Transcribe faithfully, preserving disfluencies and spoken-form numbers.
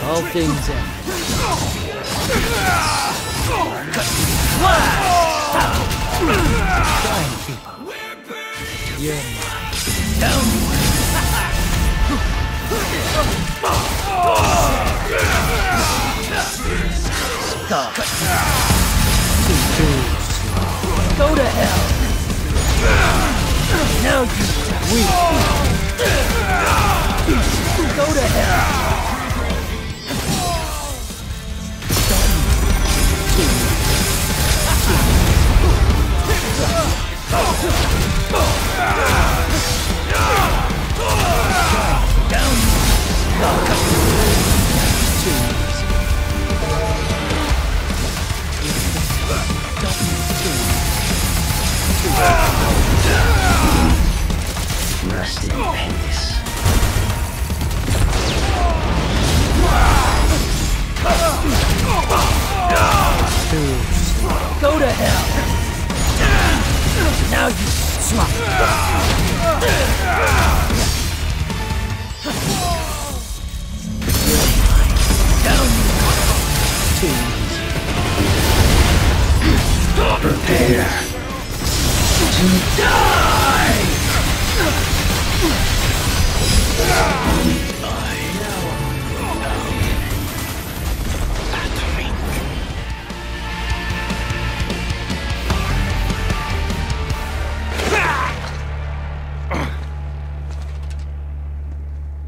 All things end. Fine people. You're mine. Down. Stop. Too slow. Go to hell. Now you weak. Go to hell. Down. Rest in peace. Go to hell. Now you slop. Down. Too easy. Prepare to die.